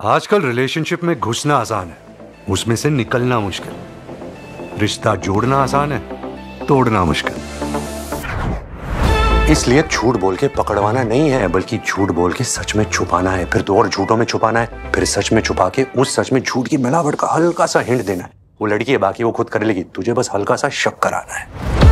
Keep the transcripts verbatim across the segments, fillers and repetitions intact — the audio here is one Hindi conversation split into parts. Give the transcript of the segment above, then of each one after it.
आजकल रिलेशनशिप में घुसना आसान है, उसमें से निकलना मुश्किल। रिश्ता जोड़ना आसान है, तोड़ना मुश्किल। इसलिए झूठ बोल के पकड़वाना नहीं है, बल्कि झूठ बोल के सच में छुपाना है, फिर दो और झूठों में छुपाना है, फिर सच में छुपा के उस सच में झूठ की मिलावट का हल्का सा हिंट देना है। वो लड़की है, बाकी वो खुद कर लेगी, तुझे बस हल्का सा शक कराना है।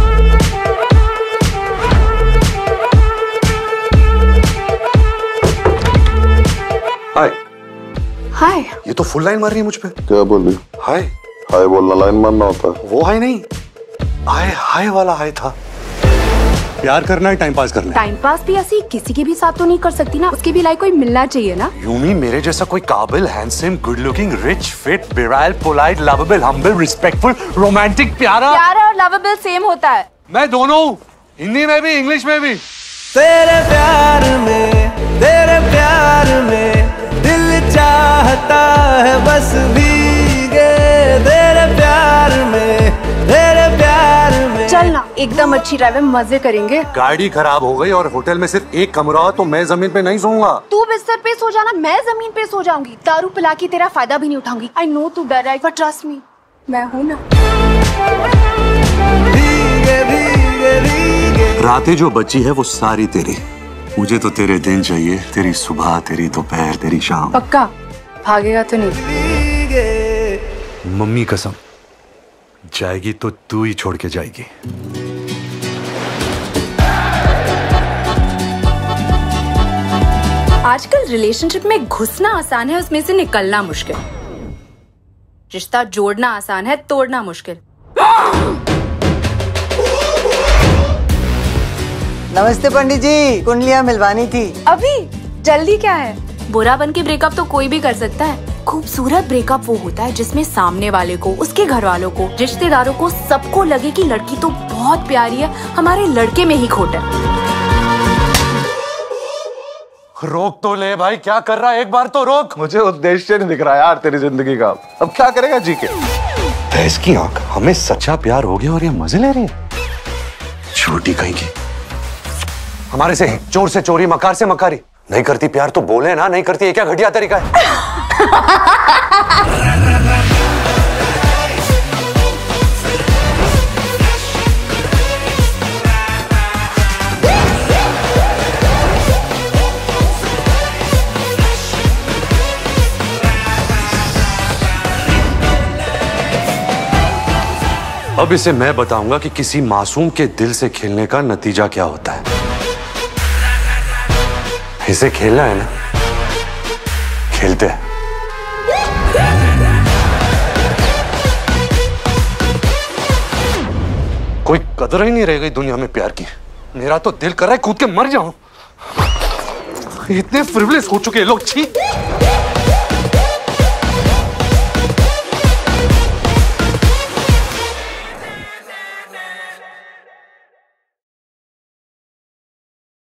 हाय हाय। ये तो फुल लाइन मार रही है मुझ पे। क्या बोल रही? हाय हाय बोलना लाइन मारना होता है। वो हाय नहीं, हाय हाय वाला हाय था। प्यार करना है, टाइम पास करना है। टाइम पास भी ऐसी किसी के भी साथ तो नहीं कर सकती ना, उसकी भी लाइफ कोई मिलना चाहिए ना। यूमी मेरे जैसा कोई काबिल, handsome, good looking, rich, fit, virile, polite, lovable, humble, respectful, romantic, प्यारा। प्यारा और लवेबल सेम होता है। मैं दोनों हूँ, हिंदी में भी इंग्लिश में भी। तेरे प्यार में, तेरे प्यार में दिल चाहता है बस भीगे। तेरे प्यार में, तेरे प्यार में। चल ना, एकदम अच्छी ड्राइव, मजे करेंगे। गाड़ी खराब हो गई और होटल में सिर्फ एक कमरा हो तो मैं जमीन पे नहीं सोऊंगा। तू बिस्तर पे सो जाना, मैं जमीन पे सो जाऊंगी। दारू पिला के तेरा फायदा भी नहीं उठाऊंगी। आई नो तू डर रहा है, बट ट्रस्ट मी, मैं हूँ ना। भीगे भीगे भीगे। रातें जो बची है वो सारी तेरी। मुझे तो तेरे दिन चाहिए, तेरी सुबह, तेरी दोपहर, तेरी शाम। पक्का भागेगा तो नहीं? मम्मी कसम, जाएगी तो तू ही छोड़ के जाएगी। आजकल रिलेशनशिप में घुसना आसान है, उसमें से निकलना मुश्किल। रिश्ता जोड़ना आसान है, तोड़ना मुश्किल। नमस्ते पंडित जी, कुंडलियाँ मिलवानी थी। अभी जल्दी क्या है? बुरा बन के ब्रेकअप तो कोई भी कर सकता है। खूबसूरत ब्रेकअप वो होता है जिसमें सामने वाले को, उसके घर वालों को, रिश्तेदारों को, सबको लगे कि लड़की तो बहुत प्यारी है, हमारे लड़के में ही खोट है। रोक तो ले भाई, क्या कर रहा है? एक बार तो रोक। मुझे उद्देश्य नहीं दिख रहा यार तेरी जिंदगी का। अब क्या करेगा जी के? भैंस की आंख, हमें सच्चा प्यार हो गया और ये मजे ले रही है। छोटी कहीं की, हमारे से चोर से चोरी, मकार से मकारी। नहीं करती प्यार तो बोले ना, नहीं करती, ये क्या घटिया तरीका है? अब इसे मैं बताऊंगा कि किसी मासूम के दिल से खेलने का नतीजा क्या होता है। इसे खेलना है ना, खेलते हैं। कोई कदर ही नहीं रह गई दुनिया में प्यार की। मेरा तो दिल कर रहा है कूद के मर जाऊं। इतने फ्रिवलेस हो चुके हैं लोग, छी।